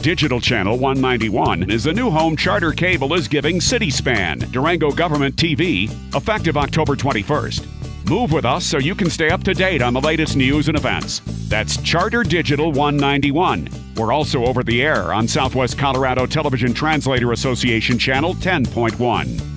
Digital Channel 191 is the new home Charter Cable is giving CitySpan, Durango Government TV, effective October 21st. Move with us so you can stay up to date on the latest news and events. That's Charter Digital 191. We're also over the air on Southwest Colorado Television Translator Association Channel 10.1.